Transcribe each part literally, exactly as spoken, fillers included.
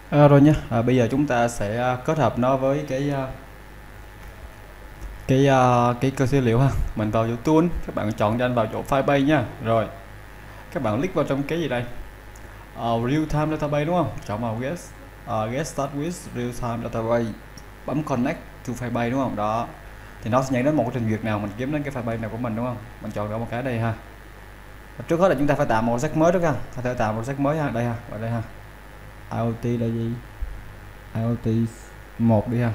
À, rồi nhé, à, bây giờ chúng ta sẽ à, kết hợp nó với cái à, cái à, cái cơ dữ liệu ha. Mình vào chỗ tool, các bạn chọn cho anh vào chỗ Firebase nha. Rồi các bạn click vào trong cái gì đây? Uh, real time database đúng không? Chọn vào get uh, get start with real time database, bấm connect to Firebase đúng không? Đó thì nó sẽ nhảy đến một cái trình duyệt nào mình kiếm đến cái Firebase nào của mình đúng không? Mình chọn được một cái đây ha. Trước hết là chúng ta phải tạo một project mới đó ha, có thể tạo một project mới ha, đây ha, vào đây ha. IoT là gì? IoT một đi ha.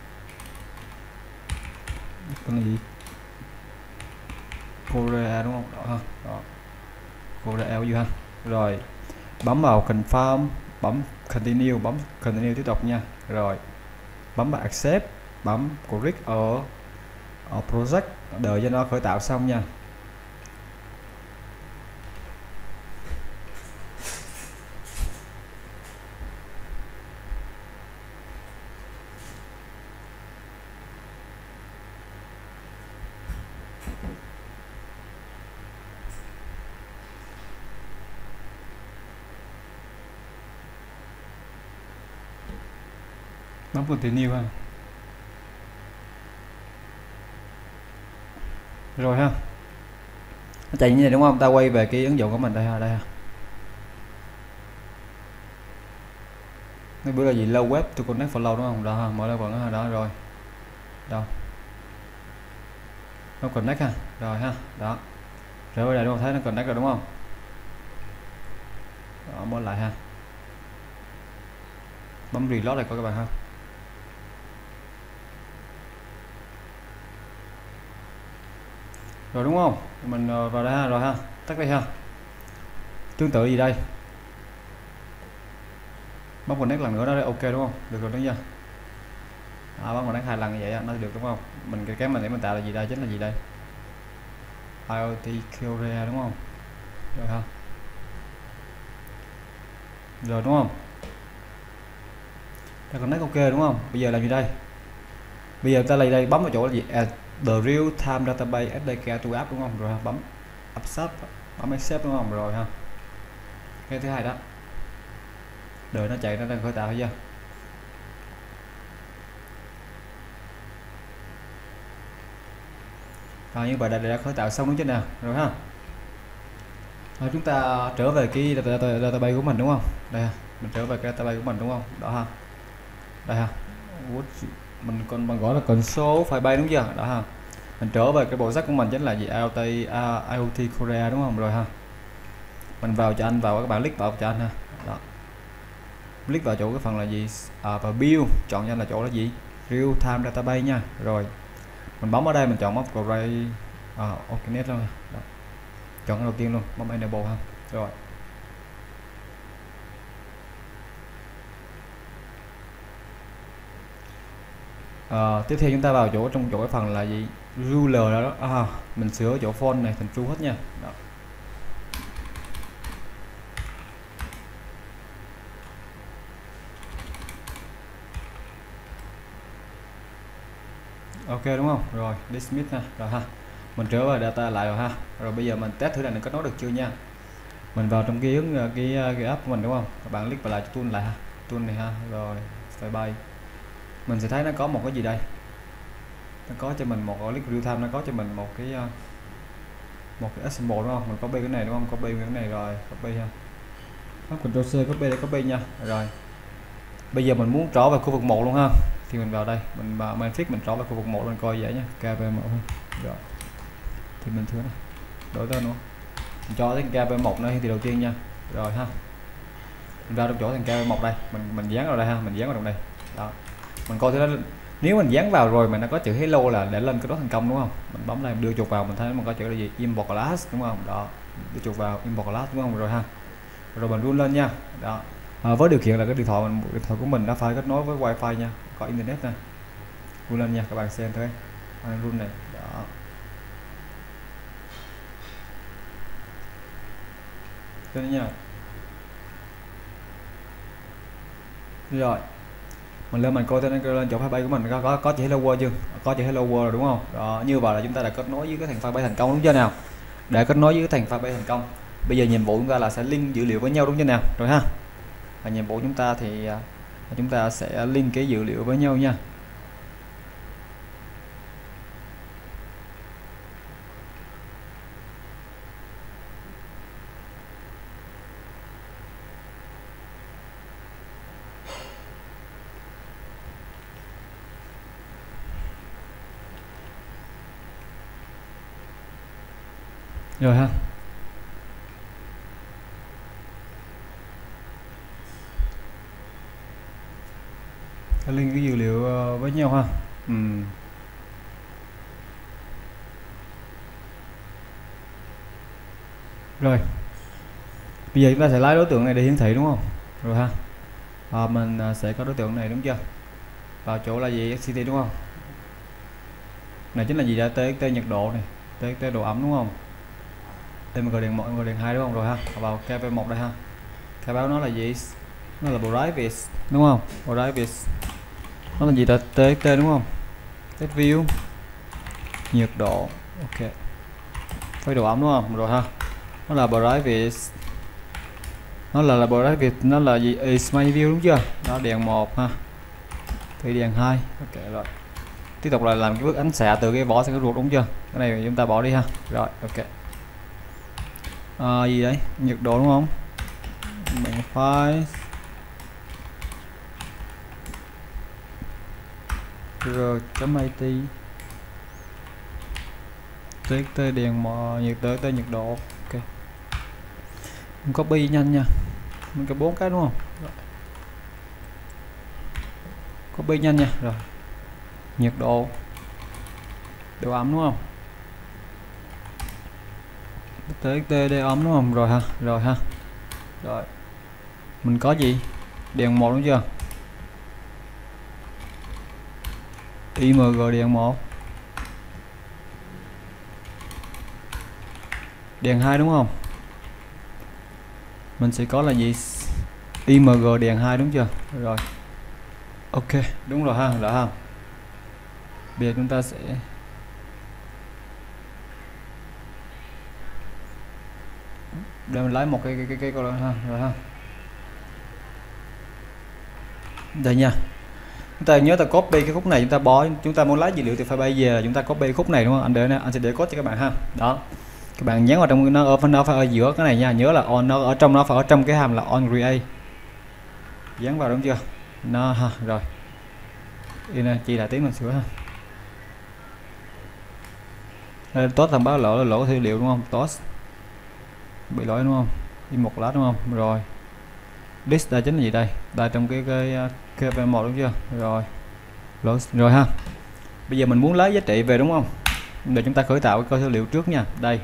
Cái này gì? Korea đúng không? Đó ha. Đó. Korea gì ha. Rồi bấm vào confirm, bấm continue, bấm continue tiếp tục nha. Rồi bấm vào accept, bấm correct ở, ở project, đợi cho nó khởi tạo xong nha. Bấm continue ha. Rồi ha, nó chạy như này đúng không? Ta quay về cái ứng dụng của mình đây ha, đây ha. Cái bữa là gì, low web to connect follow đúng không? Đó ha, mở lên quần đó, đó rồi. Đâu? Nó connect ha. Rồi ha, đó. Rồi bây giờ đúng không? Thấy nó connect rồi đúng không? Đó, mở lại ha. Bấm reload này coi các bạn ha. Rồi đúng không? Mình vào đây ha, rồi ha. Tắt đây ha. Tương tự gì đây? Bấm connect lần nữa đó, ok đúng không? Được rồi đúng chưa? À, bấm connect hai lần như vậy nó được đúng không? Mình cái cái mình để mình tạo là gì đây? Chính là gì đây? IoT Korea đúng không? Rồi ha. Rồi đúng không? Ta connect ok đúng không? Bây giờ làm gì đây? Bây giờ ta lấy đây, bấm vào chỗ là gì? À, the real time database ét đê ca to app đúng không? Rồi ha, bấm accept, bấm accept đúng không? Rồi ha. Cái thứ hai đó, đợi nó chạy, nó đang khởi tạo thấy chưa? Rồi như vậy là đã khởi tạo xong đúng chưa nào? Rồi ha. Rồi chúng ta trở về cái database của mình đúng không? Đây ha, mình trở về cái database của mình đúng không? Đó ha. Đây ha. Mình còn bằng gọi là console Firebase đúng chưa? Đó ha. Mình trở về cái bộ sách của mình chính là gì? IoT uh, IoT Korea đúng không? Rồi ha. Mình vào cho anh, vào các bạn click vào cho anh ha. Đó. Click vào chỗ cái phần là gì? À, và build, chọn cho anh là chỗ là gì? Real time database nha. Rồi mình bấm ở đây, mình chọn map array à, Organize luôn. Đó. Chọn cái đầu tiên luôn, bấm enable ha. Rồi à, tiếp theo chúng ta vào chỗ trong chỗ cái phần là gì? Ruler đó, à, mình sửa chỗ font này thành true hết nha. Đó. Ok đúng không? Rồi dismiss ha. Rồi ha, mình trở về data lại rồi ha. Rồi bây giờ mình test thử là mình kết nối được chưa nha. Mình vào trong cái ứng cái cái app của mình đúng không? Các bạn click vào lại tool lại ha, tool này ha. Rồi Firebase, mình sẽ thấy nó có một cái gì đây, nó có cho mình một click real time, nó có cho mình một cái một cái symbol đúng không? Mình copy cái này đúng không? Copy cái này rồi copy ha, Ctrl C copy để copy nha. Rồi bây giờ mình muốn trở về khu vực một luôn ha, thì mình vào đây, mình vào main fix, mình trở về khu vực một, mình coi vậy nhé, K V một rồi thì mình thưa này đổi tên luôn, mình cho cái K V một nó hiển thị đầu tiên nha. Rồi ha, mình ra trong chỗ thành K V một đây, mình mình dán vào đây ha, mình dán vào trong đây. Đó, mình coi thử nó, nếu mình dán vào rồi mà nó có chữ hello là để lên cái đó thành công đúng không? Mình bấm đây, đưa chuột vào, mình thấy mình có chữ là gì? Import class đúng không? Đó, đưa chuột vào import class đúng không? Rồi ha, rồi mình run lên nha. Đó, à, với điều kiện là cái điện thoại mình điện thoại của mình nó phải kết nối với wifi nha, có internet nè. Run lên nha, các bạn xem thôi, run này. Đó, thế nha. Rồi mình lên mình coi tên lên chỗ Firebase của mình có có, có chữ hello world chưa? Có chữ hello world rồi đúng không? Đó, như vậy là chúng ta đã kết nối với cái thằng Firebase thành công đúng chưa nào? Để kết nối với cái thằng Firebase thành công. Bây giờ nhiệm vụ chúng ta là sẽ link dữ liệu với nhau đúng chưa nào? Rồi ha. Và nhiệm vụ chúng ta thì Chúng ta sẽ link cái dữ liệu với nhau nha. Rồi ha. Link cái dữ liệu với nhau ha. Uhm. Rồi bây giờ chúng ta sẽ lấy đối tượng này để hiển thị đúng không? Rồi ha. À, mình sẽ có đối tượng này đúng chưa? Vào chỗ là gì? ét xê tê đúng không? Này chính là gì? Đã tê ích tê nhiệt độ này, tê ích tê độ ẩm đúng không? Đây mình gọi điện một, gọi điện hai đúng không? Rồi ha. Vào ca pê một đây ha. Khai báo nó là gì? Nó là private đúng không? Private nó là gì? Đã tê ích tê đúng không? Test view nhiệt độ, ok, với độ ẩm đúng không? Rồi ha. Nó là private, nó là là private, nó là gì? Is my view đúng chưa? Đó, đèn một ha, thì đèn hai, ok. Rồi tiếp tục là làm cái bước ánh xạ từ cái vỏ sang cái ruột đúng chưa? Cái này chúng ta bỏ đi ha. Rồi ok. À, gì đấy? Nhiệt độ đúng không? Mình phải r.it txt đèn mò nhiệt độ tới nhiệt độ, ok. Mình copy nhanh nha, mình có bốn cái đúng không? Rồi. Copy nhanh nha. Rồi nhiệt độ, độ ẩm đúng không? txt để ấm đúng không? Rồi ha. Rồi ha. Rồi mình có gì? Đèn một đúng chưa? img đèn một, đèn hai đúng không? Mình sẽ có là gì? img đèn hai đúng chưa? Rồi ok, đúng rồi ha. Rồi ha. Bây giờ chúng ta sẽ để mình lấy một cái cái cái cái câu ha. Rồi ha. Đây nha. Chúng ta nhớ ta copy cái khúc này, chúng ta bỏ, chúng ta muốn lấy dữ liệu từ file bay về là chúng ta copy khúc này đúng không? Anh để anh sẽ để code cho các bạn ha. Đó. Các bạn nhấn vào trong nó ở nó phải ở giữa cái này nha, nhớ là on, nó ở trong, nó phải ở trong cái hàm là on create. Dán vào đúng chưa? Nó ha. Rồi. Đi nè, chỉ là tiếng mình sửa ha. Đây, tốt thông báo lỗi lỗi dữ liệu đúng không? Tốt. Bị lỗi đúng không? Đi một lát đúng không? Rồi. List đây chính là gì đây? Đây trong cái cái ca pê một đúng chưa? Rồi. Rồi, rồi ha. Bây giờ mình muốn lấy giá trị về đúng không? Để chúng ta khởi tạo cái cơ số liệu trước nha. Đây.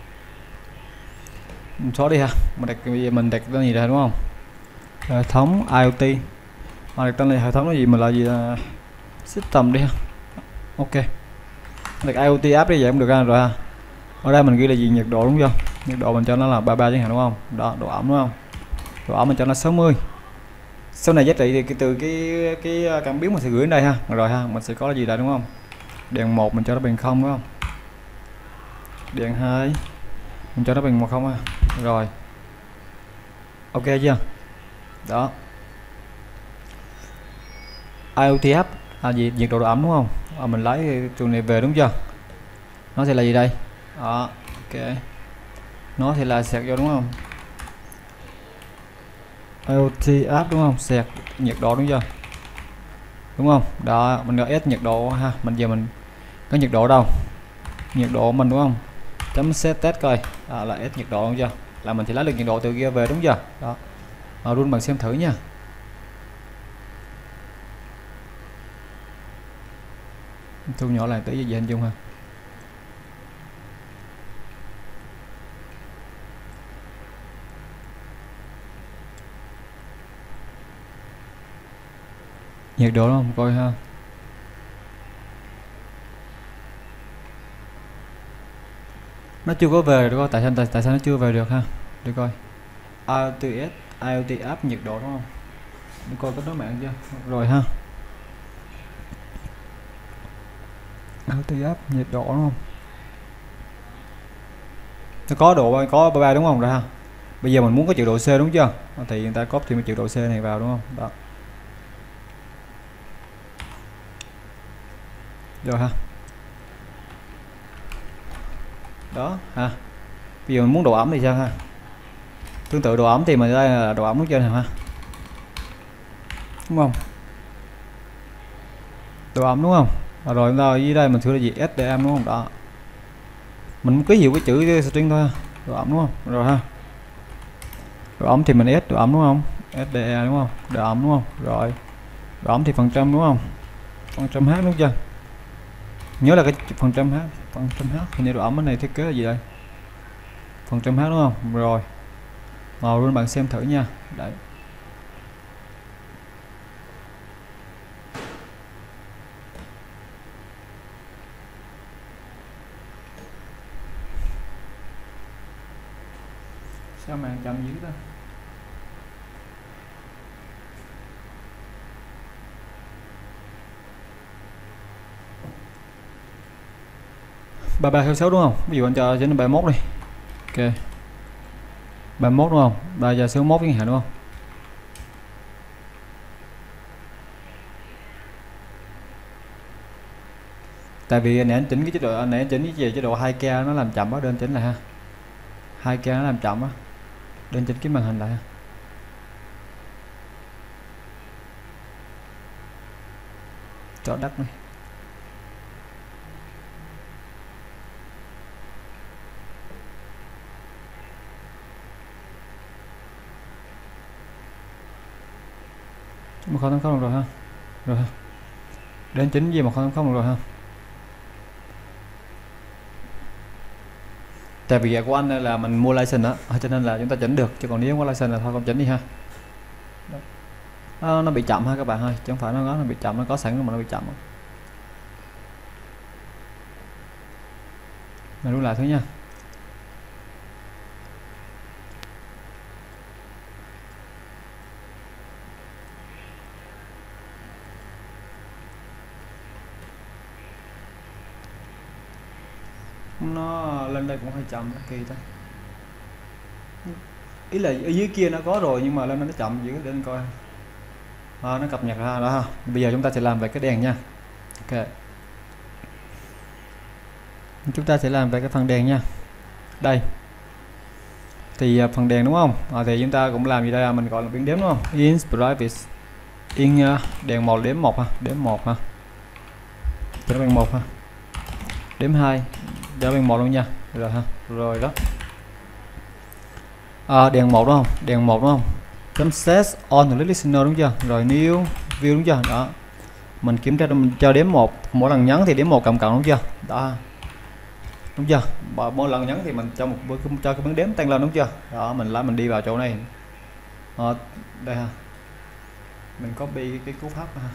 Số đi ha. Mình đặt bây giờ mình đặt tên gì đây đúng không? Hệ thống IoT. Mà đặt tên này hệ thống là gì? Mình là gì? Là system đi ha. Ok. Đặt IoT app đi vậy cũng được ha. Rồi ha. Ở đây mình ghi là gì? Nhiệt độ đúng chưa? Nhiệt độ mình cho nó là ba mươi ba chẳng hạn đúng không? Đó, độ ẩm đúng không? Độ ẩm mình cho nó sáu mươi. Sau này giá trị thì từ cái cái cảm biến mình sẽ gửi đến đây ha. Rồi ha, mình sẽ có là gì đây đúng không? Đèn một mình cho nó bằng không đúng không? Đèn hai mình cho nó bằng một không ha. Rồi. Ok chưa? Đó. IoT app là gì? Nhiệt độ độ ẩm đúng không? À, mình lấy trường này về đúng chưa? Nó sẽ là gì đây? Đó, ok. Nó thì là sạc vô đúng không? IoT app đúng không? Sạc nhiệt độ đúng chưa? Đúng không? Đó, mình gọi S nhiệt độ ha. Mình giờ mình có nhiệt độ đâu? Nhiệt độ mình đúng không? Chấm set test coi. À, là S nhiệt độ đúng chưa? Là mình thì lấy được nhiệt độ từ kia về đúng chưa? Đó. À, run bằng xem thử nha. Thu nhỏ lại tí gì hình dung ha. Nhiệt độ không coi ha. Nó chưa có về được, tại sao tại, tại sao nó chưa về được ha. Để coi IoT IoT app nhiệt độ đúng không? Để coi có đối mạng chưa. Rồi ha. IoT app nhiệt độ đúng không? Nó có độ, có ba mươi ba đúng không? Rồi ha. Bây giờ mình muốn có triệu độ C đúng chưa? Thì người ta copy thêm triệu độ C này vào đúng không? Đó. rồi ha. Đó ha. Bây giờ mình muốn độ ẩm thì sao ha? Tương tự độ ẩm thì mình đây là độ ẩm nút trên này ha, đúng không? Độ ẩm đúng không? À, rồi chúng ta ở dưới đây mình sửa là gì? ét đê em đúng không? Đó, mình ký hiệu cái chữ string thôi. Độ ẩm đúng không? Rồi ha. Độ ẩm thì mình S độ ẩm đúng không? ét đê e đúng không? Độ ẩm đúng không? Rồi độ ẩm thì phần trăm đúng không? Phần trăm h đúng chưa? Nhớ là cái phần trăm h, phần trăm h. Hình như độ ẩm cái này thiết kế là gì đây? Phần trăm h đúng không? Rồi màu luôn bạn xem thử nha. Đấy. Sao màn chậm dữ ta? ba ba sáu sáu đúng không? Ví dụ anh cho trên ba mươi mốt đi. Ok. ba mươi mốt đúng không? ba giờ sáu mươi mốt chẳng hạn đúng không? Tại vì nãy anh chỉnh cái chế độ, nãy anh chỉnh cái gì chế độ hai K nó làm chậm quá, đơn chỉnh lại ha. hai K nó làm chậm á. Đơn chỉnh cái màn hình lại ha. Cho đất này. một không tám không rồi ha. Rồi ha. Đến chính gì một không tám không rồi ha. Tại vì của anh là mình mua license đó, cho nên là chúng ta chỉnh được, chứ còn nếu có license là thôi không chỉnh đi ha. Nó, nó bị chậm ha các bạn ơi, chứ không phải nó nó bị chậm, nó có sẵn mà nó bị chậm. Mình lưu lại thứ nha. Nó lên đây cũng hơi chậm, kỳ ta. Ý là ở dưới kia nó có rồi nhưng mà lên nó chậm dữ, để anh coi. À, nó cập nhật ra đó ha. Bây giờ chúng ta sẽ làm về cái đèn nha. Ok. Chúng ta sẽ làm về cái phần đèn nha. Đây. Thì phần đèn đúng không? À, thì chúng ta cũng làm gì đây, mình gọi là biến đếm đúng không? In private. In uh, đèn một đếm một ha, đếm một ha. Cho nó bằng một ha. Đếm hai. Cho bằng một luôn nha. Rồi ha. Rồi đó. À, đèn một đúng không? Đèn một đúng không? Chấm set on the listener đúng chưa? Rồi new view đúng chưa? Đó. Mình kiểm tra mình cho đếm một, mỗi lần nhấn thì đếm một cộng cộng đúng chưa? Đó. Đúng chưa? Mỗi lần nhấn thì mình cho một cho cái biến đếm tăng lên đúng chưa? Đó, mình lại mình đi vào chỗ này. À, đây ha. Mình copy cái, cái cú pháp ha.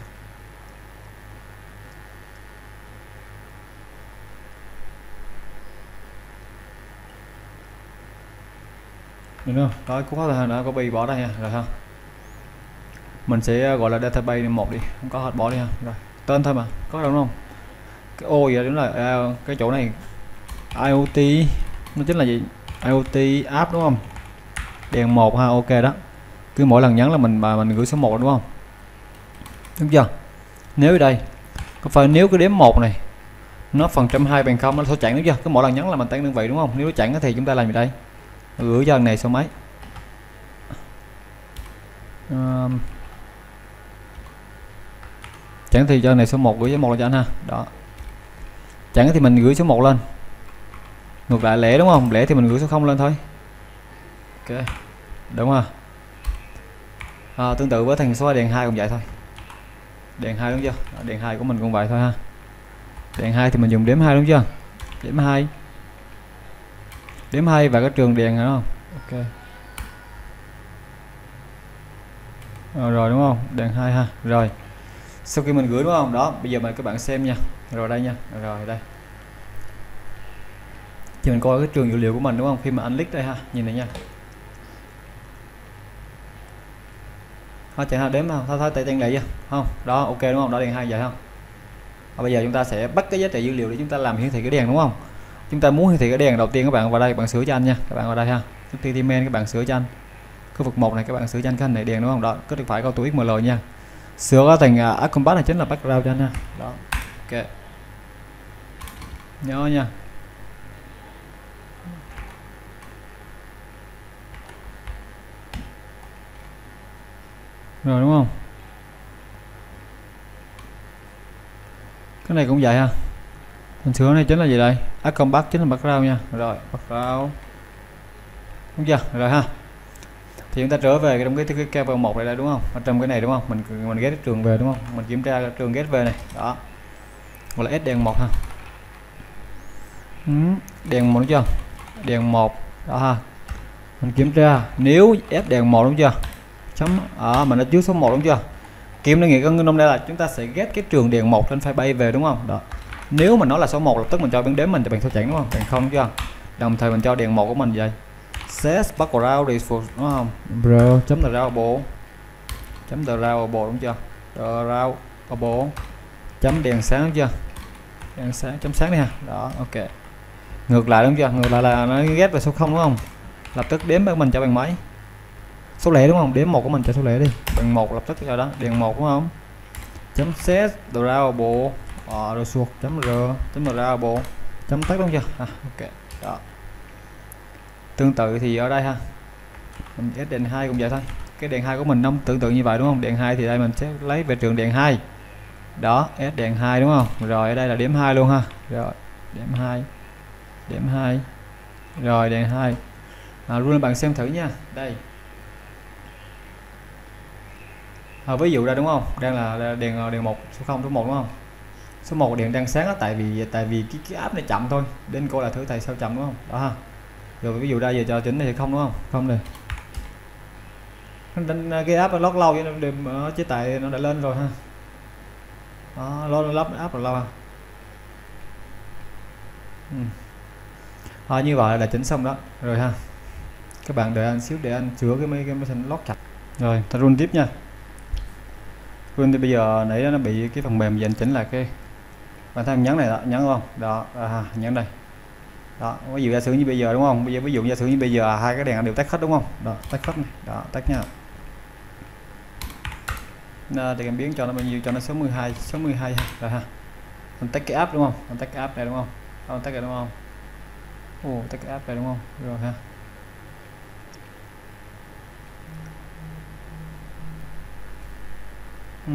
Được không? Đó, cú pháp là đã copy bỏ đây nha, rồi ha. Mình sẽ gọi là database một đi, không có hết bỏ đi ha. Rồi, tên thôi mà, có đâu đúng không? Cái ô vậy đúng là à, cái chỗ này IoT nó chính là gì? IoT app đúng không? Đèn một ha, ok đó. Cứ mỗi lần nhấn là mình mà mình gửi số một đúng không? Đúng chưa? Nếu ở đây có phải nếu cái đếm một này nó phần trăm hai bằng không nó số chẵn đúng chưa? Cứ mỗi lần nhấn là mình tăng đơn vị đúng không? Nếu nó chẵn thì chúng ta làm gì đây? Gửi cho lần này số mấy? Uh, chẳng thì cho này số một gửi số một cho anh ha. Đó. Chẳng thì mình gửi số một lên. Ngược lại lẻ đúng không? Lẻ thì mình gửi số không lên thôi. Ok. Đúng không? À, tương tự với thành số đèn hai cũng vậy thôi. Đèn hai đúng chưa? Đèn hai của mình cũng vậy thôi ha. Đèn hai thì mình dùng đếm hai đúng chưa? Đếm hai. Đếm hai và cái trường đèn đúng không? Ok. À, rồi đúng không? Đèn hai ha. Rồi. Sau khi mình gửi đúng không? Đó, bây giờ mời các bạn xem nha. Rồi đây nha. Rồi đây. Thì mình coi cái trường dữ liệu của mình đúng không? Khi mà anh click đây ha, nhìn này nha. Thôi chạy ha, đếm không? Thôi thôi tay chân lại chưa? Không. Đó, ok đúng không? Đó đèn hai vậy không? Và bây giờ chúng ta sẽ bắt cái giá trị dữ liệu để chúng ta làm hiển thị cái đèn đúng không? Chúng ta muốn hiển thị cái đèn đầu tiên các bạn vào đây, bạn sửa cho anh nha. Các bạn vào đây ha. Trước tiên main các bạn sửa cho anh. Khu vực một này các bạn sửa cho anh cái hình này đèn đúng không? Đó, cứ phải câu tuổi ích em lờ nha. Sửa thành uh, Acombat này chính là background cho anh ha. Đó. Ok. nhớ nha. Rồi đúng không? Cái này cũng vậy ha. Hình sửa này chính là gì đây? Icon back chính là background nha. Rồi background đúng chưa? Rồi ha. Thì chúng ta trở về trong cái cái cover một này đây đúng không? Ở trong cái này đúng không? Mình mình get trường về đúng không? Mình kiểm tra trường get về này. Đó. Gọi là S đèn một ha. Ừ, đèn một đúng chưa? Đèn một đó ha. Mình kiểm tra nếu F đèn một đúng chưa? Chấm ở à, mình đã trước số một đúng chưa? Kiếm nó nghĩa con nôm đây là chúng ta sẽ get cái trường đèn một trên file bay về đúng không? Đó. Nếu mà nó là số một lập tức mình cho biến đếm mình cho bằng số chẵn đúng không? Bằng không chưa? Đồng thời mình cho đèn một của mình vậy. Set background default đúng không? Bro chấm drawable chấm drawable đúng chưa? Drawable chấm đèn sáng đúng chưa? Đèn sáng chấm sáng đi ha. Đó, ok. Ngược lại đúng chưa? Ngược lại là nó ghét về số không đúng không? Lập tức đếm với mình cho bằng mấy? Số lẻ đúng không? Đếm một của mình cho số lẻ đi. Bằng một lập tức cho đó, đèn một đúng không? Chấm set drawable ờ rồi suộc chấm r chấm drawable chấm tắt đúng chưa? À, ok. Đó. Tương tự thì ở đây ha. Mình get đèn hai cũng vậy thôi. Cái đèn hai của mình nó tương tự như vậy đúng không? Đèn hai thì đây mình sẽ lấy về trường đèn hai. Đó, S đèn hai đúng không? Rồi ở đây là điểm hai luôn ha. Rồi, điểm hai. Điểm hai. Rồi đèn hai. À, luôn bạn xem thử nha. Đây. À, ví dụ ra đúng không? Đang là đèn đèn một số không số một đúng không? Số một đèn đang sáng đó, tại vì tại vì cái cái app này chậm thôi. Đến cô là thử thầy sao chậm đúng không? Đó ha. Rồi ví dụ ra giờ cho chỉnh thì không đúng không? Không này. Cái app nó lót lâu cho nên đừng chế tài nó đã lên rồi ha. Đó, lót lắp app rồi lâu ha. Ừ. À, như vậy là chỉnh xong đó rồi ha. Các bạn đợi anh xíu để anh sửa cái mấy cái máy sinh lót chặt. Rồi ta run tiếp nha. Run thì bây giờ nãy nó bị cái phần mềm dành chỉnh là cái bạn thấy nhấn này đó, nhấn không? Đó, à, nhấn đây. Đó, ví dụ giả sử như bây giờ đúng không? Bây giờ ví dụ giả sử như bây giờ hai cái đèn đều tắt hết đúng không? Đó, tắt hết này. Đó, tắt nha. Nó thì em biến cho nó bao nhiêu cho nó số mười hai, số mười hai ha. Rồi ha. Mình tắt cái app đúng không? Mình tắt cái app này đúng không? Không tắt cái đúng không? Ồ, tắt cái app này đúng không? Rồi ha. Ừ.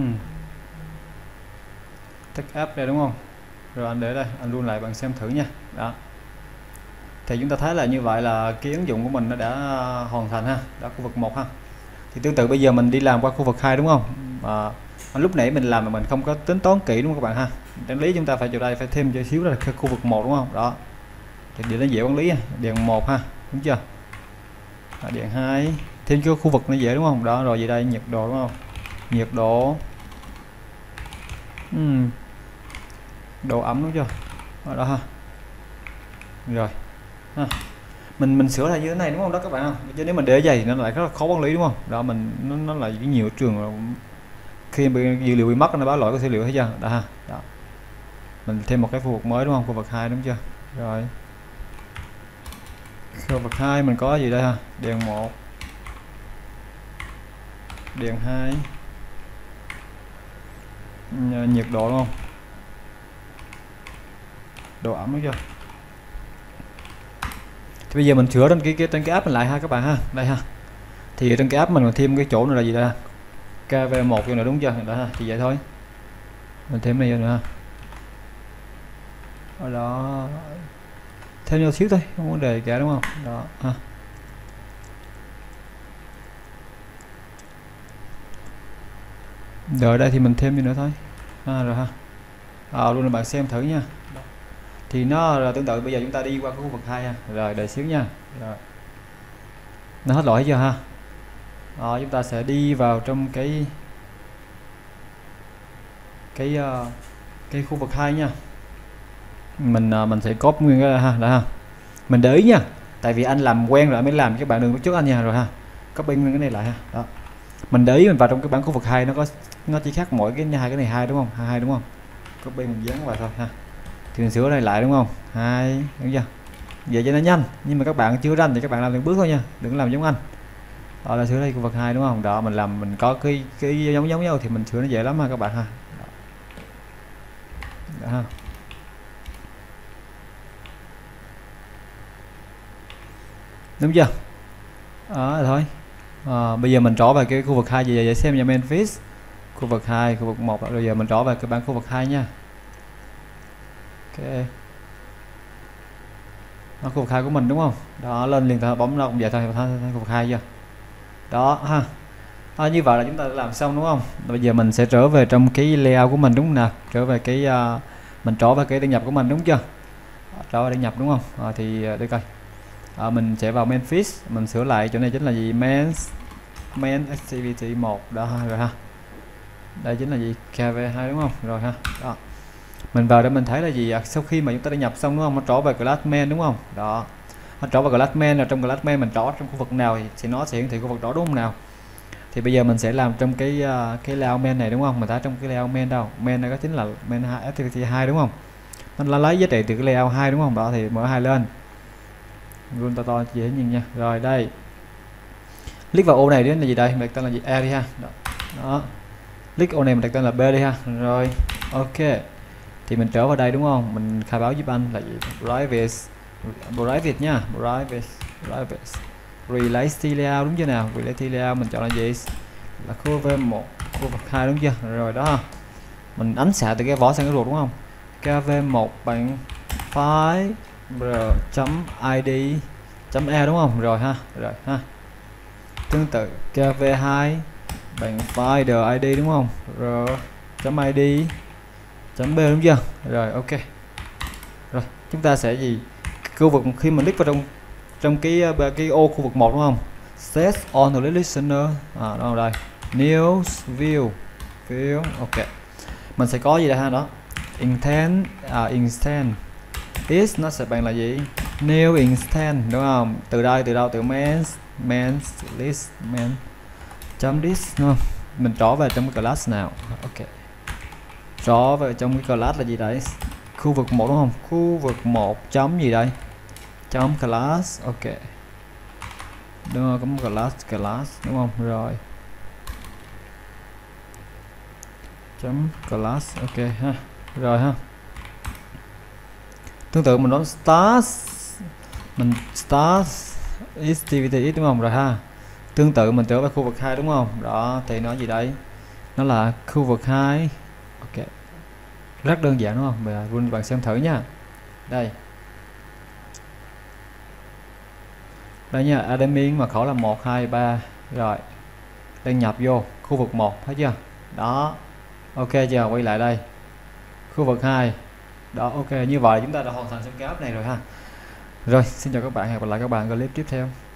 Tắt app đây đúng không? Rồi anh để đây, anh luôn lại bạn xem thử nha. Đó. Thì chúng ta thấy là như vậy là cái ứng dụng của mình nó đã hoàn thành ha, đã khu vực một ha. Thì tương tự bây giờ mình đi làm qua khu vực hai đúng không? À, lúc nãy mình làm mà mình không có tính toán kỹ đúng không các bạn ha. Đáng lý chúng ta phải chỗ đây phải thêm cho xíu là khu vực một đúng không? Đó. Thì để nó dễ quản lý đèn một ha, đúng chưa? À, đèn hai thêm cho khu vực nó dễ đúng không? Đó rồi gì đây nhiệt độ đúng không? Nhiệt độ. Uhm. Độ ẩm đúng chưa? Đó, đó ha. Rồi. Ha. Mình mình sửa lại như thế này đúng không đó các bạn không? Chứ nếu mình để vậy nó lại rất là khó quản lý đúng không? Đó mình nó, nó là nhiều trường khi bị dữ liệu bị mất nó báo lỗi của dữ liệu thấy chưa? Đó ha. Đó. Mình thêm một cái khu vực mới đúng không? Khu vực hai đúng chưa? Rồi. Khu vực hai mình có gì đây ha? Đèn một. Đèn hai. Nhiệt độ đúng không? Độ ẩm đúng chưa? Thì bây giờ mình sửa trên cái, cái trên cái app mình lại ha các bạn ha. Đây ha. Thì trên cái app mình còn thêm cái chỗ này là gì đây? K V một vô nữa đúng chưa? Đó ha. Thì vậy thôi. Mình thêm này vô nữa ha. Ở đó. Thêm nhau xíu thôi, không có vấn đề cả đúng không? Đó ha. Rồi đây thì mình thêm như nữa thôi. À, rồi ha. À, luôn là bạn xem thử nha. Thì nó là tương tự bây giờ chúng ta đi qua khu vực hai ha. Rồi đợi xíu nha. Rồi. Nó hết lỗi chưa ha? À, chúng ta sẽ đi vào trong cái cái uh, cái khu vực hai nha. Mình uh, mình sẽ copy nguyên cái ha, đó ha. Mình để ý nha. Tại vì anh làm quen rồi mới làm, các bạn đừng có trước anh nha rồi ha. Copy nguyên cái này lại ha. Đó. Mình để ý mình vào trong cái bảng khu vực hai nó có nó chỉ khác mỗi cái hai cái này hai đúng không? Hai đúng không? Copy mình dán vào thôi ha. Thì mình sửa đây lại đúng không? Hai, đúng chưa? Vậy cho nó nhanh, nhưng mà các bạn chưa rành thì các bạn làm từng bước thôi nha, đừng làm giống anh. Đó là sửa đây khu vực hai đúng không? Đó mình làm mình có cái cái giống giống nhau thì mình sửa nó dễ lắm ha các bạn ha. Đó. Đó ha. đúng chưa? Đó thôi. À, bây giờ mình trỏ về cái khu vực hai gì để xem nha Memphis. Khu vực hai, khu vực một, rồi giờ mình trỏ về cái bảng khu vực hai nha. Ok. Đó, khu vực hai của mình đúng không? Đó, lên liền thôi, bấm ra cũng vậy thôi, thôi khu vực hai chưa? Đó ha. À, như vậy là chúng ta đã làm xong đúng không? Bây giờ mình sẽ trở về trong cái layout của mình đúng không nào? Trở về cái uh, mình trở về cái đăng nhập của mình đúng chưa? Trở về đăng nhập đúng không? À, thì uh, để coi. À, mình sẽ vào Memphis, mình sửa lại chỗ này chính là gì? Main main activity một đó rồi ha. Đây chính là gì? ca vê hai đúng không? Rồi ha. Đó. Mình vào để mình thấy là gì à? Sau khi mà chúng ta đã nhập xong đúng không? Nó trỏ về class main đúng không? Đó. Nó trỏ vào class main, là trong class main mình trỏ trong khu vực nào thì nó sẽ hiển thị khu vực đó đúng không nào? Thì bây giờ mình sẽ làm trong cái uh, cái layout main này đúng không? Mình thấy trong cái layout main đâu? Main này có chính là main activity hai đúng không? Nó lấy giá trị từ cái layout hai đúng không? Đó thì mở hai lên. Run to to dễ nhìn nha. Rồi đây. Click vào ô này đến là gì đây? Mình đặt tên là gì? A đi ha. Đó. Đó. Click ô này mình đặt tên là B đi ha. Rồi. Ok. Thì mình trở vào đây đúng không? Mình khai báo giúp anh là gì? Private private nha. Private private Relate layout đúng chưa nào? Relate layout mình chọn là gì? Là khu vực một, khu vực hai đúng chưa? Rồi đó. Mình ấn xạ từ cái vỏ sang cái ruột đúng không? ca vê một bằng file r.id .e đúng không? Rồi ha. Rồi ha. Tương tự ca vê hai bằng file .id đúng không? r.id .b đúng chưa? Rồi ok. Rồi, chúng ta sẽ gì? Khu vực khi mình click vào trong trong cái cái ô khu vực một đúng không? Set on the listener. À đâu đây? News view. View. Ok. Mình sẽ có gì đây ha đó? Intent à intent. Is nó sẽ bằng là gì? New intent đúng không? Từ đây từ đâu? Từ main main list main chấm list đúng không? Mình trỏ về trong cái class nào? Ok. Trỏ về trong cái class là gì đấy? Khu vực một đúng không? Khu vực một chấm gì đây? Chấm class. Ok. Đúng rồi, có một class class đúng không? Rồi. Chấm class. Ok ha. Rồi ha. Tương tự mình nói start mình start activity đúng không? Rồi ha. Tương tự mình trở về khu vực hai đúng không? Đó thì nó gì đấy? Nó là khu vực hai. Ok. Rất đơn giản đúng không? Bây giờ run bạn xem thử nha. Đây. Đây nha, admin mà khẩu là một hai ba. Rồi. Đăng nhập vô khu vực một thấy chưa? Đó. Ok chưa? Quay lại đây. Khu vực hai. Đó ok, như vậy chúng ta đã hoàn thành xong cái app này rồi ha. Rồi, xin chào các bạn, hẹn gặp lại các bạn ở clip tiếp theo.